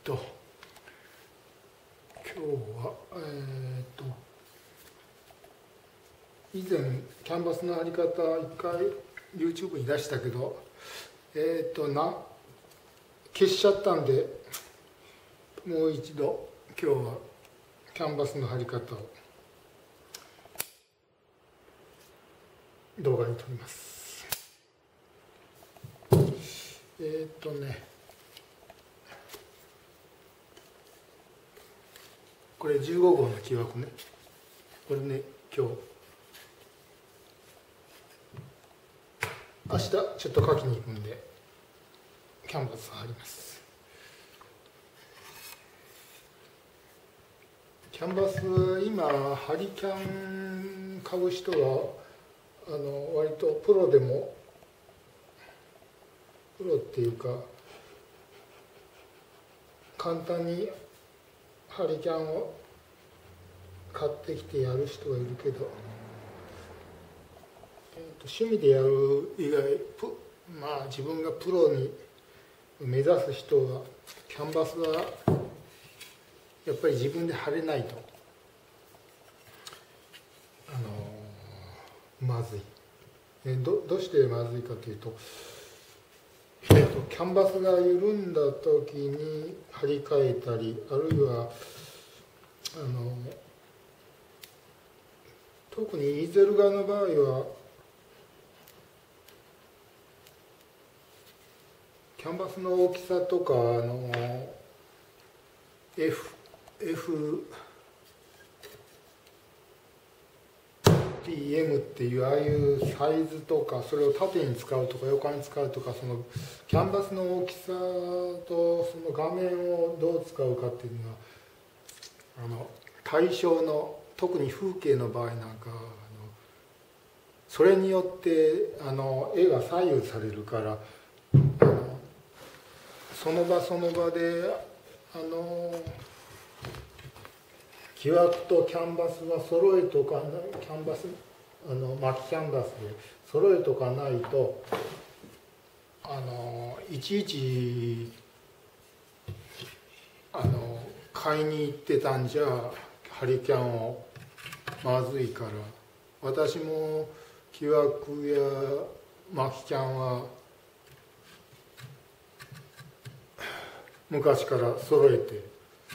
今日は以前キャンバスの貼り方一回 YouTube に出したけど消しちゃったんで、もう一度今日はキャンバスの貼り方を動画に撮ります。これ15号の木枠ね。これね、今日明日ちょっと書きに行くんでキャンバス貼ります。キャンバス今貼りキャン買う人は割とプロでもプロっていうか簡単に貼りキャンを買ってきてやる人がいるけど、趣味でやる以外自分がプロに目指す人はキャンバスはやっぱり自分で貼れないとまずい、どうしてまずいかというと、キャンバスが緩んだ時に貼り替えたり、あるいは特にイーゼル画の場合はキャンバスの大きさとかFPM っていうああいうサイズとか、それを縦に使うとか横に使うとか、そのキャンバスの大きさとその画面をどう使うかっていうのは対象の特に風景の場合なんかそれによって絵が左右されるから、その場その場で木枠とキャンバスは揃えとかない、キャンバス巻きキャンバスで揃えとかないといちいち買いに行ってたんじゃ貼りキャンをまずいから、私も木枠や巻きキャンは昔から揃えて、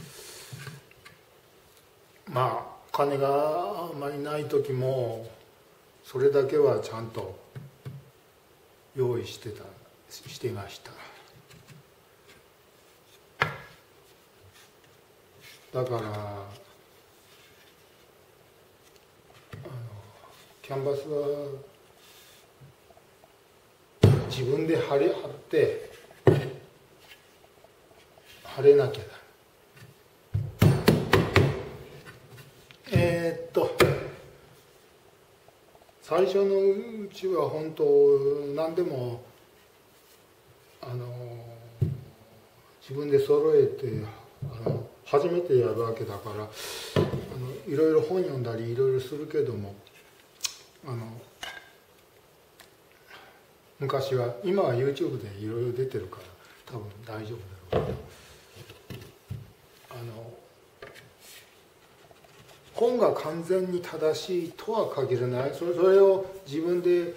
金があまりない時もそれだけはちゃんと用意していました。だからキャンバスは自分で貼って貼れなきゃだ。最初のうちは本当何でも自分で揃えて初めてやるわけだからいろいろ本読んだりいろいろするけども、昔は、今は YouTube でいろいろ出てるから多分大丈夫だろうけど、本が完全に正しいとは限らない。それを自分で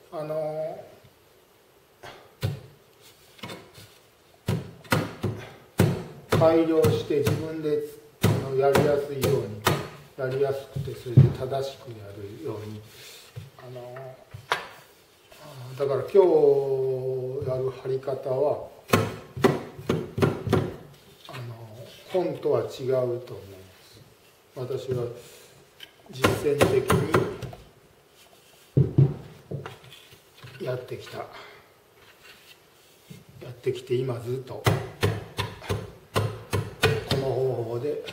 改良して自分でやりやすいように、やりやすくてそれで正しくやるようにだから今日やる貼り方は本とは違うと思います。私は実践的にやってきて今ずっとこの方法で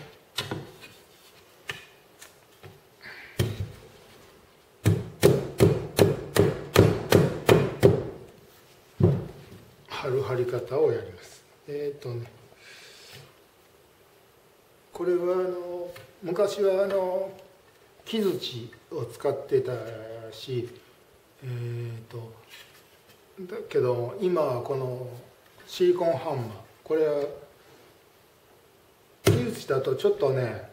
貼り方をやります。これは昔は木槌を使ってたし、だけど今はこのシリコンハンマー、これは術だとちょっとね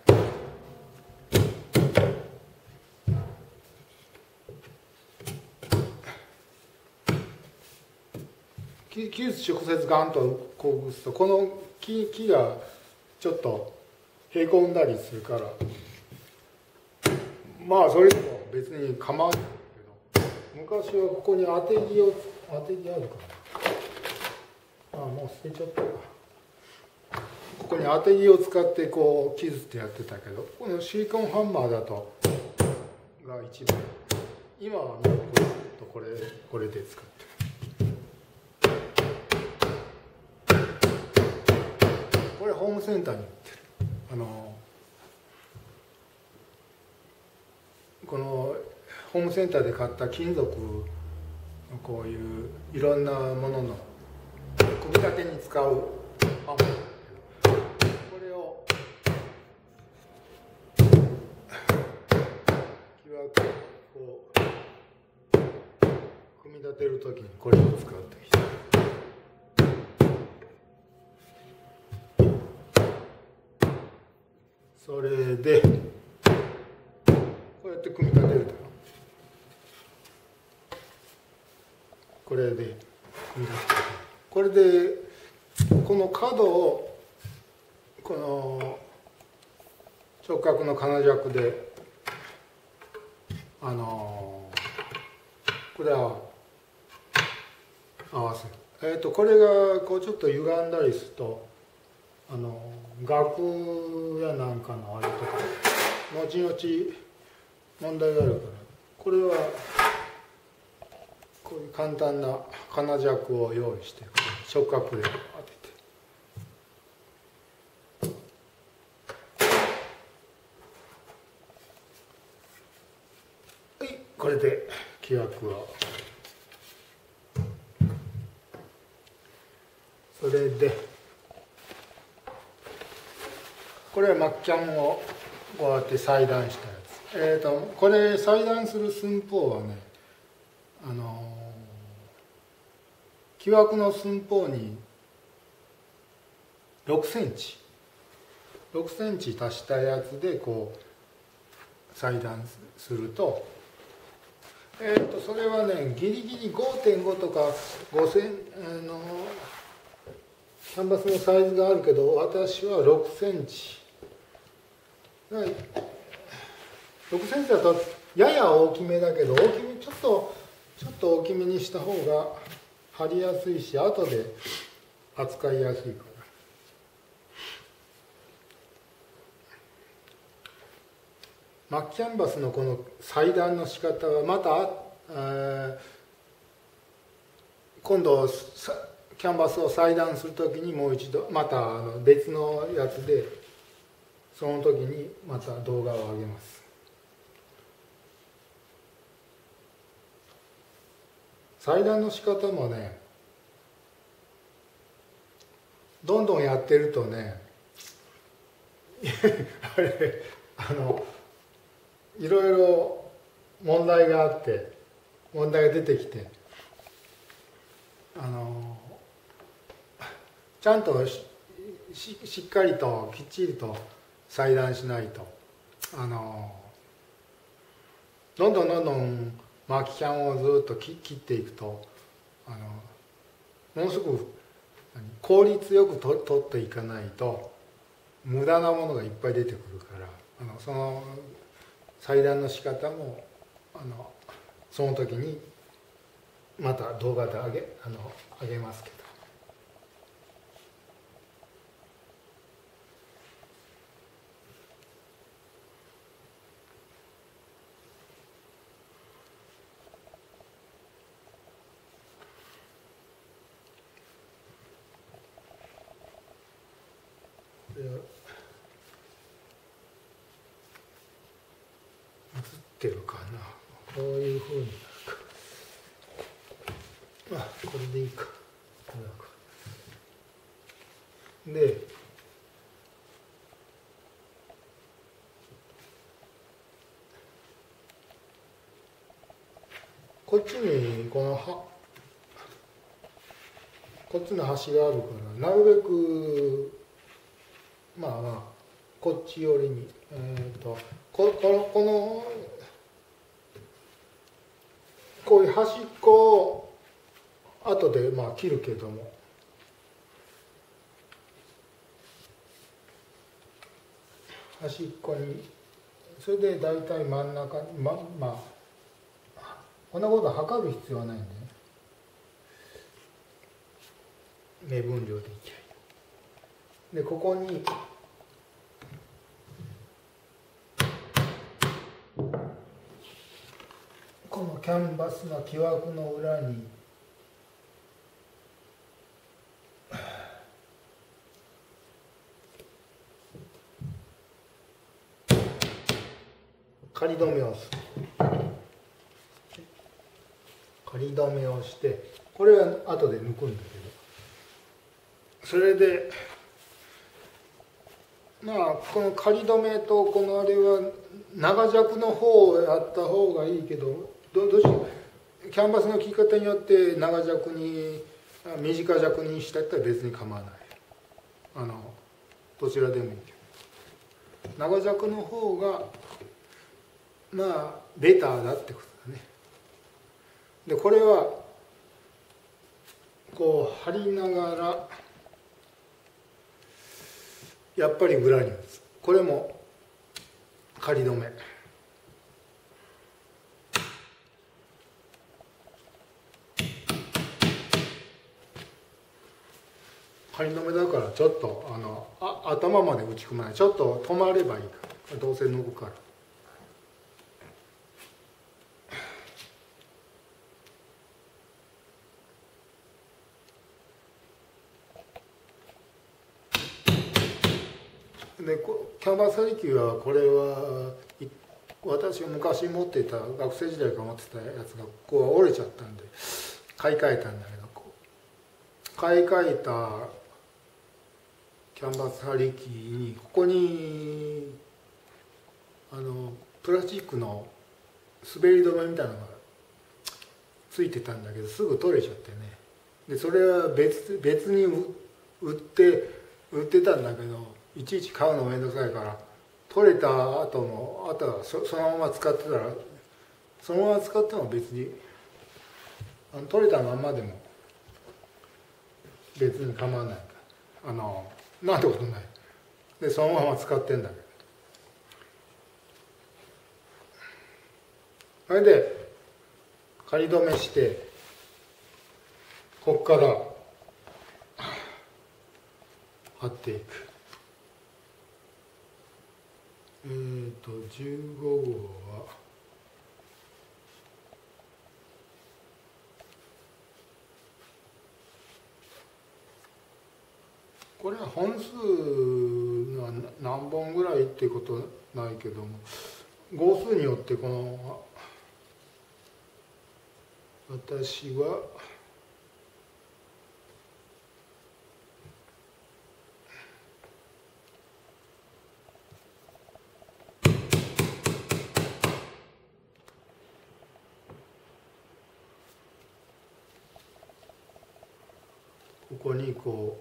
技術直接ガンとこう打つとこの木がちょっとへこんだりするからまあそれでも別に構わないけど昔はここに当て木あるかなもう捨てちゃったかここに当て木を使ってこう傷ってやってたけどこのシリコンハンマーだとが一番今はこれで使ってこれホームセンターに売ってるこのホームセンターで買った金属のこういういろんなものの組み立てに使うハンマーこれを木枠をこう組み立てるときにこれを使うときそれでこうやって組み立てるとこれで組み立てるこれでこの角をこの直角の金尺でこれは合わせる。これがこうちょっと歪んだりすると額やなんかのあれとか後々問題があるからこれはこういう簡単な金尺を用意して直角で当ててはいこれで木枠はそれでこれはマッキャンをこうやって裁断したやつ。これ裁断する寸法はね、木枠の寸法に6センチ、6センチ足したやつでこう裁断すると、それはねギリギリ 5.5 とか5センキャンバスのサイズがあるけど私は6センチ。6センチだとやや大きめだけどちょっと大きめにした方が貼りやすいし後で扱いやすいからマッキャンバスのこの裁断の仕方はまた今度キャンバスを裁断するときにもう一度また別のやつでその時にまた動画を上げます。裁断の仕方もねどんどんやってるとねあれいろいろ問題があって問題が出てきてちゃんとしっかりときっちりと裁断しないとどんどんマキキャンをずっと切っていくとものすごく効率よく取っていかないと無駄なものがいっぱい出てくるからその裁断の仕方もその時にまた動画で上げますけど。映ってるかなこういうふうになるかこれでいいかでこっちにこっちの端があるからなるべくっち寄りに、こういう端っこを後で切るけども、端っこに、それで大体真ん中にこんなこと測る必要はないんでね、目分量でいきゃいい。でここにこのキャンバスの木枠の裏に仮止めをする。仮止めをして、これは後で抜くんだけど、それでこの仮止めとこのあれは長尺の方をやった方がいいけど、どうしよう、キャンバスの切り方によって長尺に短尺にしたったら別に構わない。どちらでもいいけど、長尺の方がベターだってことだね。でこれはこう貼りながらやっぱり裏に打つ。これも仮止め。仮止めだからちょっと頭まで打ち込まない。ちょっと止まればいいから。どうせ抜くから。でキャンバス張り機はこれは私が昔持っていた、学生時代から持ってたやつがここが折れちゃったんで買い替えたんだけど、買い替えたキャンバス張り機にここにプラスチックの滑り止めみたいなのがついてたんだけどすぐ取れちゃってね。でそれは別に売ってたんだけど、いちいち買うのめんどくさいから、取れた後もあとはそのまま使ってたら、そのまま使っても別に取れたまんまでも別に構わないから、なんてことないでそのまま使ってんだけど、それで仮止めして、ここから貼っていく。15号はこれは本数は何本ぐらいっていうことないけども、号数によってこの私はここにこ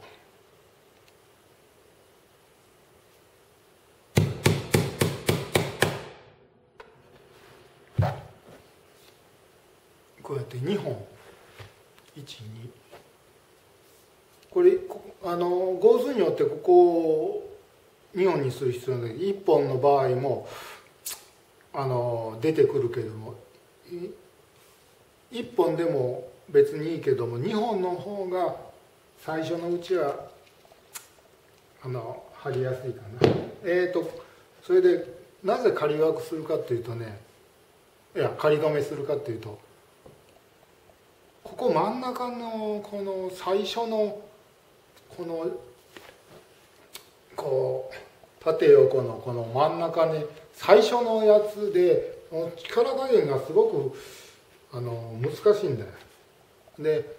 うやって2本1、2、これ号数によってここを2本にする必要なんだけど、1本の場合も出てくるけども、1本でも別にいいけども2本の方が最初のうちは貼りやすいかな。それでなぜ仮枠するかっていうとね、仮止めするかっていうと、ここ真ん中のこの最初のこの縦横のこの真ん中に最初のやつで力加減がすごく難しいんだよ。で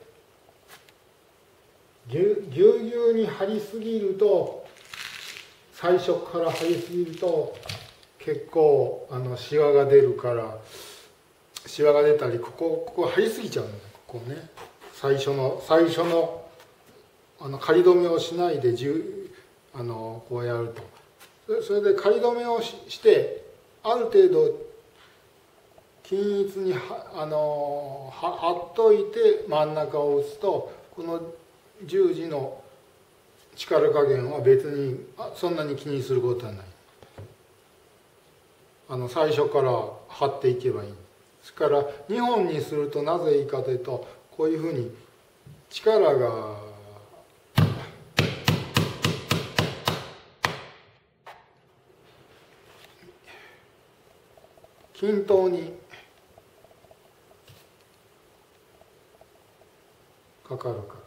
ぎゅうぎゅうに張りすぎると、最初から張りすぎると結構シワが出るから、シワが出たり、ここ張りすぎちゃうんだよ。ここね、最初の仮止めをしないでこうやるとそれで仮止めをしてある程度均一に貼っといて真ん中を打つと、この十字の力加減は別にそんなに気にすることはない。最初から貼っていけばいい。それから2本にするとなぜいいかというと、こういうふうに力が均等にかかるから。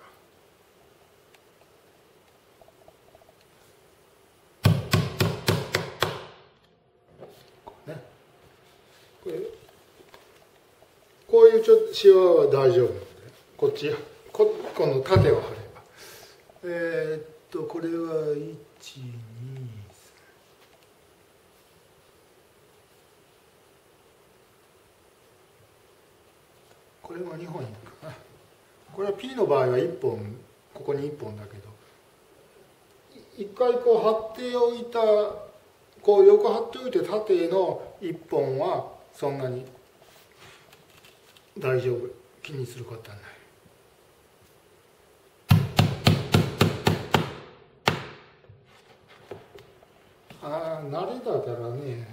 ね、こういうちょっとシワは大丈夫なので、この縦を貼れば。これは1、2、これは2本いくかな。これは P の場合は1本、ここに1本だけど、一回こう貼っておいた、こう横貼っておいて縦の1本はそんなに大丈夫、気にすることはない。慣れだからね、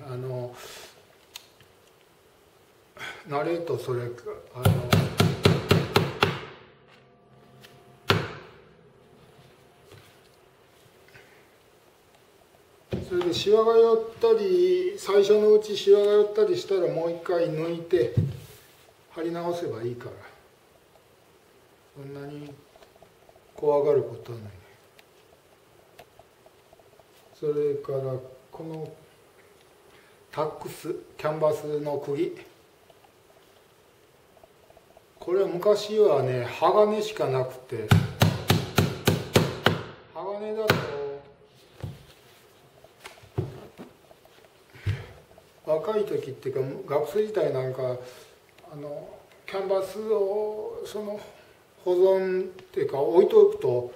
慣れとそれそれでシワが寄ったり、最初のうちシワが寄ったりしたらもう一回抜いて貼り直せばいいから、そんなに怖がることはない。それからこのタックス、キャンバスの釘、これは昔はね、鋼しかなくて、鋼だと若い時っていうか学生時代なんかキャンバスを保存っていうか置いておくと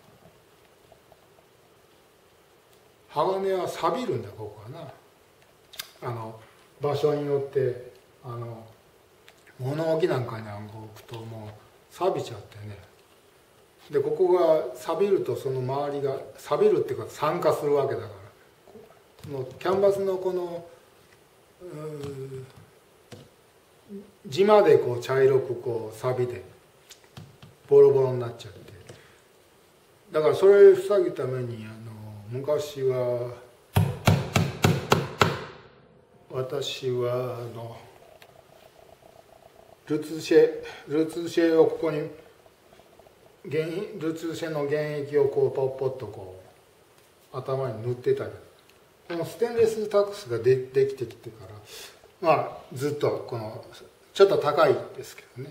鋼は錆びるんだ、ここはな。場所によって物置なんかに置くともう錆びちゃってね。でここが錆びるとその周りが錆びるっていうか酸化するわけだから、このキャンバスのこの地までこう茶色くこう錆びてボロボロになっちゃって、だからそれを防ぐために昔は私はルツシェをここにルツシェの原液をこうポッポッとこう頭に塗ってたけど、このステンレスタックスができてきてからまあずっとこのちょっと高いですけどね、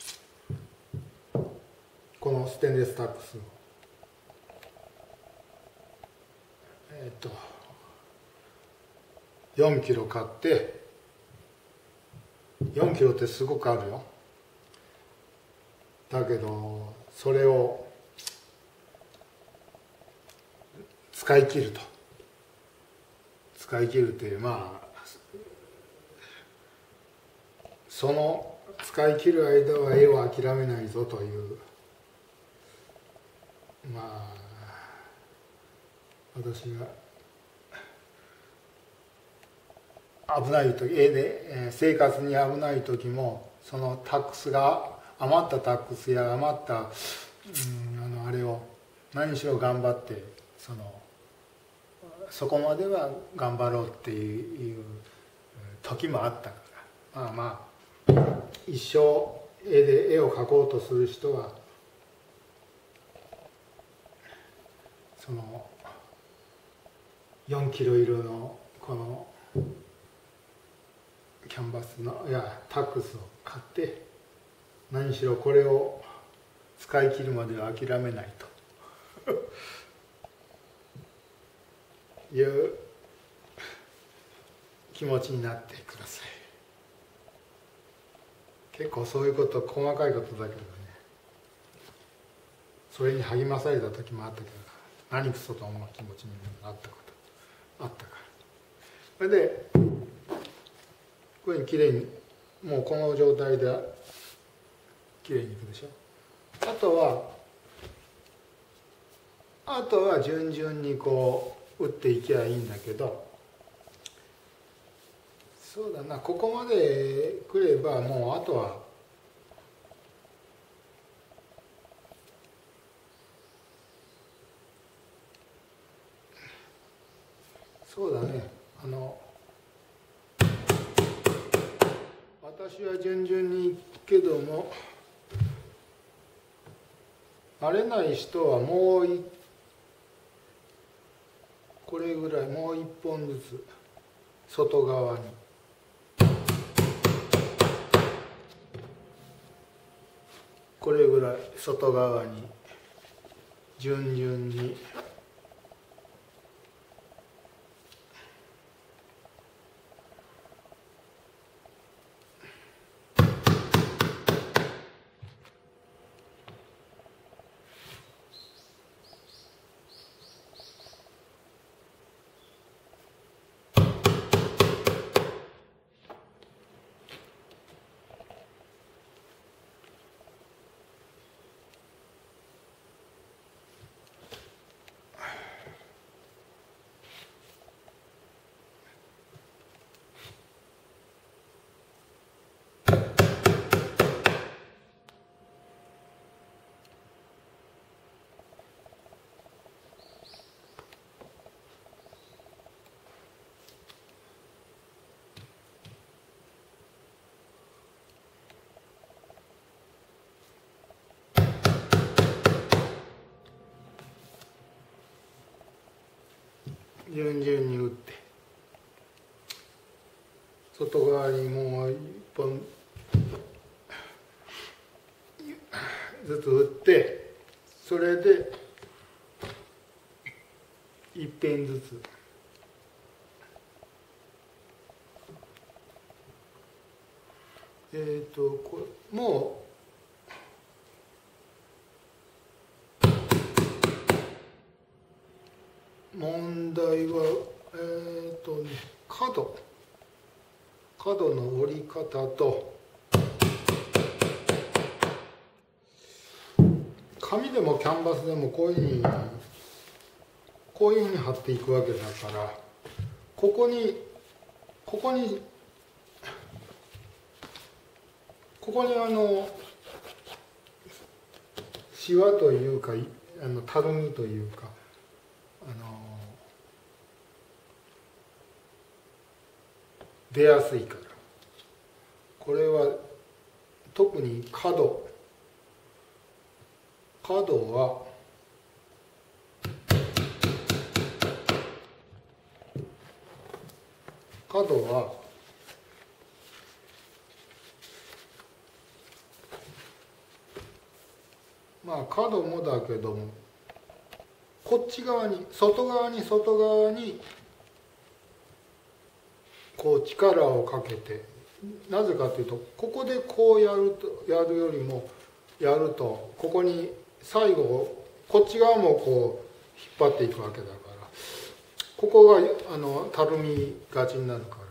このステンレスタックスを4キロ買って、4キロってすごくあるよ。だけどそれを使い切るってまあその使い切る間は絵を諦めないぞという、まあ私が危ない時、絵で生活に危ない時もそのタックスが余ったタックスや余ったあれを何しろ頑張ってそこまでは頑張ろうっていう時もあったから、まあ一生絵を描こうとする人はその4キロ色のこのキャンバスのタックスを買って何しろこれを使い切るまでは諦めないという気持ちになってください。結構そういうこと細かいことだけどね、それに励まされた時もあったけど、何くそと思う気持ちになったことあったから。それでこれにきれいにもうこの状態できれいにいくでしょ。あとは順々にこう打っていけばいいんだけど、そうだな、ここまで来ればもうあとはそうだね、私は順々に行くけども、慣れない人はもうこれぐらい、もう一本ずつ外側に、これぐらい外側に順々に順々に打って、外側にもう一本ずつ打って、それで一遍ずつこれもう問題は角の折り方と、紙でもキャンバスでもこういうふうに貼っていくわけだから、ここにシワというかたるみというか出やすいから、これは特に角はまあ角もだけども、こっち側に外側にこう力をかけて、なぜかというと、ここでこうやるよりもやると、ここに最後こっち側もこう引っ張っていくわけだから、ここがたるみがちになるから、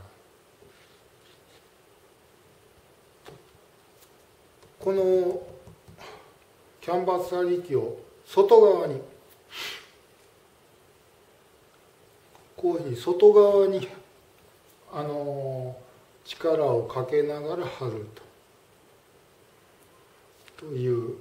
このキャンバス張り機を外側にこういうふうに外側に力をかけながら貼るという、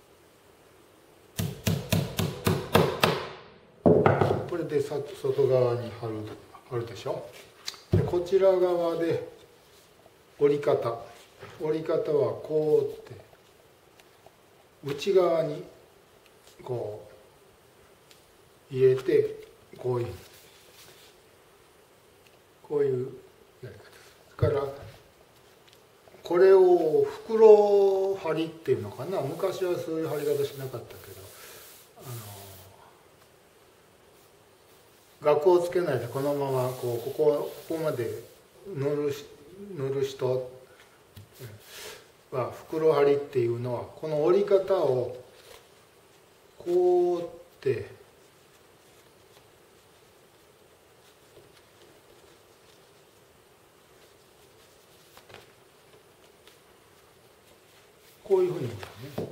これで外側に貼るでしょ。でこちら側で折り方はこうって内側にこう入れて、こういうやり方です。だからこれを袋貼りっていうのかな、昔はそういう貼り方しなかったけど、額をつけないでこのままここまで塗る人は、袋貼りっていうのはこの折り方をこうってこういうふうに折る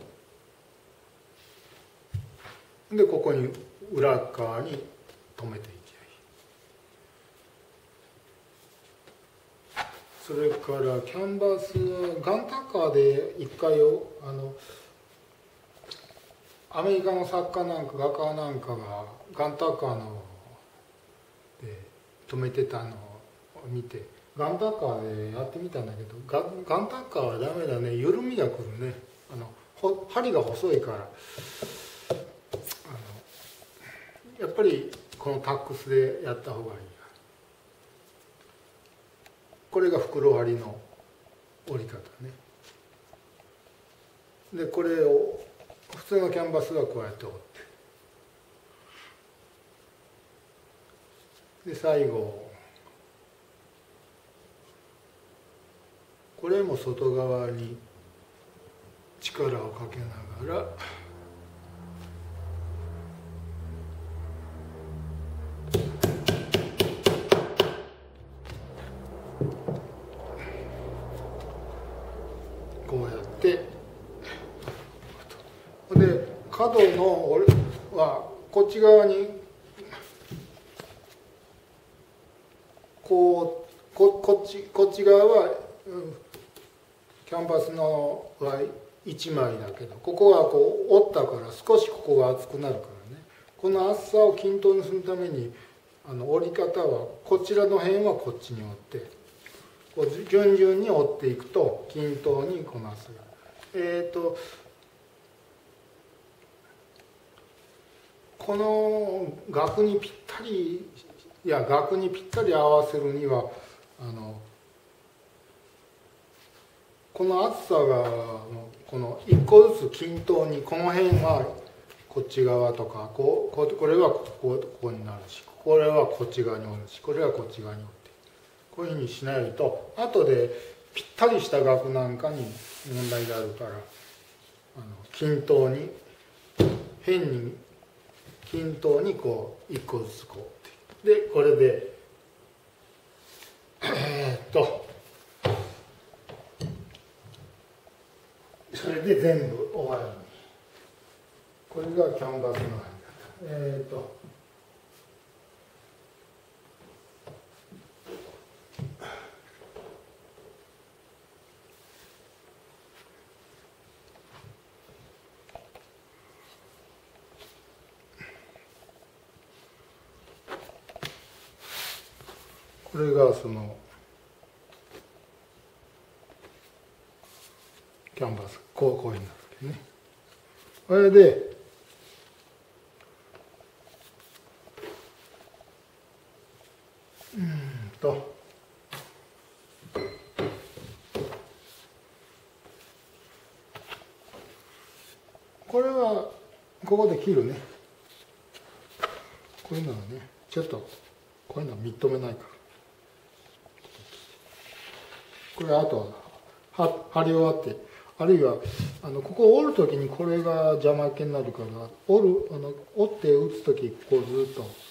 ね。でここに裏側に留めていきゃい。それからキャンバスはガンタッカーで一回アメリカの作家なんか画家なんかがガンタッカーので留めてたのを見て、ガンタッカーでやってみたんだけど、ガンタッカーはダメだね、緩みがくるね。針が細いからやっぱりこのタックスでやった方がいい。これが袋針の折り方ね。でこれを普通のキャンバスはこうやって折って、で最後これも外側に力をかけながらこうやってで角のはこっち側にこっち側はキャンバスのは1枚だけど、ここはこう折ったから少しここが厚くなるからね。この厚さを均等にするために折り方はこちらの辺はこっちに折ってこう順々に折っていくと均等にこの厚さが。この額にぴったり合わせるにはこの厚さがこの1個ずつ均等に、この辺はこっち側とかこれはここになるし、これはこっち側に折るし、これはこっち側に折って、こういうふうにしないと後でぴったりした額なんかに問題があるから、均等に辺に均等にこう1個ずつこうで、これでそれで全部終わる。これがキャンバスの貼り方。これがそのキャンバス、こういうふうになるわけね。これでこれはここで切るね。こういうのはね、ちょっとこういうのは認めないから。これあと貼り終わって、あるいはここを折るときにこれが邪魔っ気になるから、折って打つときこうずっと